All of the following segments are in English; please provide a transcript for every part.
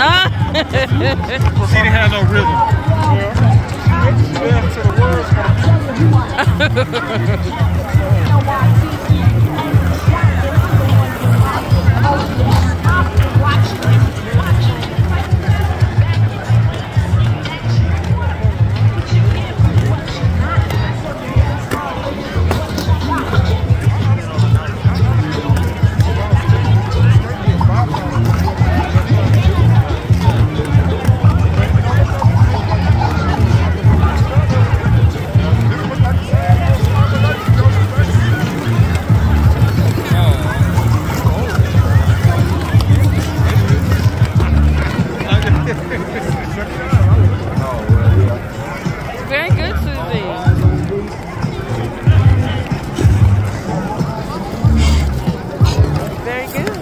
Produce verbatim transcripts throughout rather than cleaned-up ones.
Ah. She didn't have no rhythm. Yeah. To the words. Very good, Susie. Very good.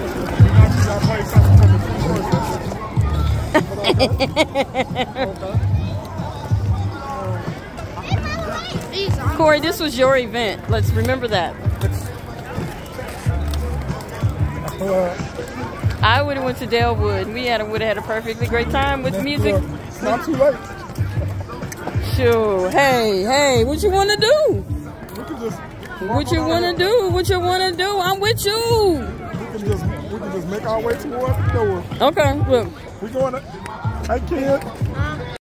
Corey, this was your event. Let's remember that. I would have went to Dalewood. We had would have had a perfectly great time with music. Not too late. Sure. Hey, hey, what you want to do? We can just What you want to do? What you want to do? I'm with you. We can just we can just make our way towards the door. Okay, look. We going to, hey kid.